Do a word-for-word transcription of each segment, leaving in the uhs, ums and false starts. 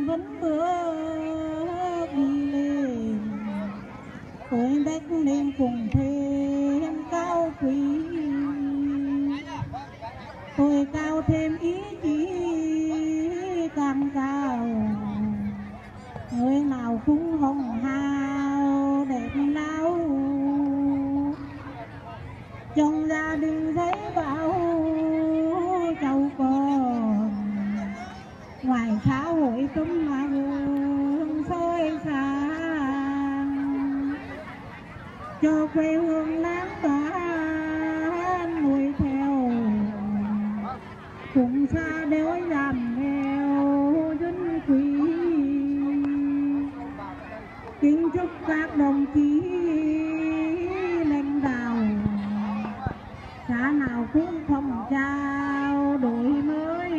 vẫn bước đi lên, tôi bách nên cùng thêm cao quý, tôi cao thêm ý chí càng cao, người nào cũng hồng hào đẹp láo. Trong gia đình thấy bảo cháu con, ngoài xã hội tấm mà hương soi sáng, cho quê hương láng toán nuôi theo, cùng xa đéo giảm nghèo dân quý. Kính chúc các đồng chí lãnh đạo xã nào cũng phong trào đổi mới,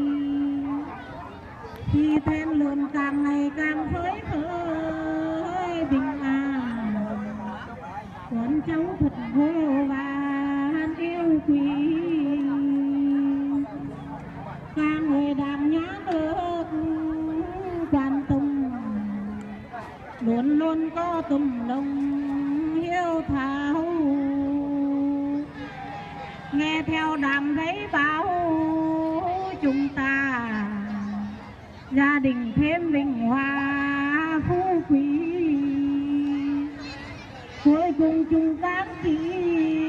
khi thêm lượn càng ngày càng phơi phới bình an, con cháu thật vô vàn yêu quý. Các người đảm nhã nước quan tâm, luôn luôn có tấm lòng hiếu thảo, nghe theo đàm giấy báo chúng ta gia đình thêm vinh hoa phú quý. Cuối cùng chúng các chị